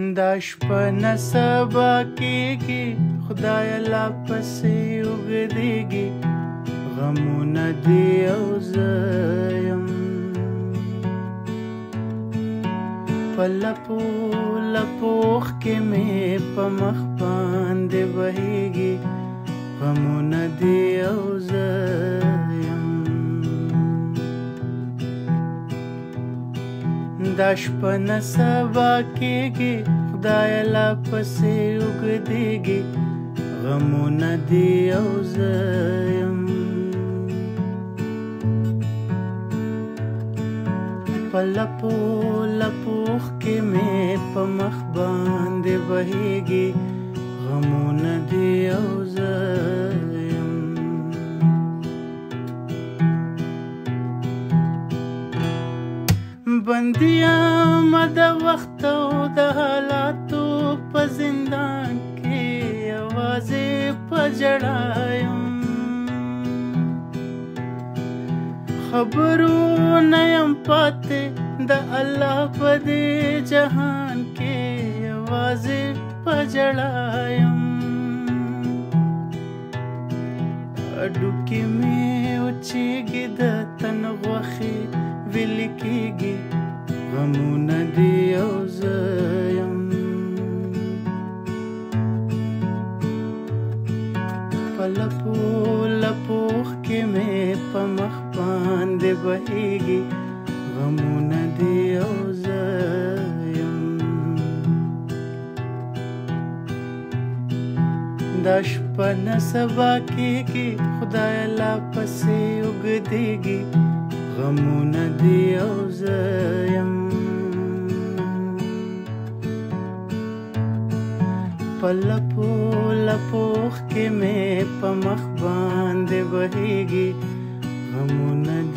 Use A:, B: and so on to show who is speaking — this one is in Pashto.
A: دا شپه نه سبا کېږي خدای لا پسې اوږدېږي غمونه دې او زه یم په لپو لپو اوښکې مې په مخ باندې بهېږي غمونه دې او زه یم دا شپه نه سبا کېږي خدای لا پسې اوږدېږي غمونه دې او زه یم په لپو لپو اوښکې مې په مخ باندې بهېږي غمونه دې او زه یم بندي یم د وخت او د حالاتو په زندان کې یوازې په ژړا یم خبرونه یم پاتې د الله په دې جهان کې یوازې په ژړا یم هډوکي مې وچېږي د تن غوښې ویلې کېږي غمونه دې او زه یم په لپو لپو اوښکې مې په مخ باندې بهېږي غمونه دې او زه یم دا شپه نه سبا کېږي خدای لا پسې اوږدېږي غمونه دې او زه یم په لپو لپو اوښکې مې په مخ باندې بهېږي غمونه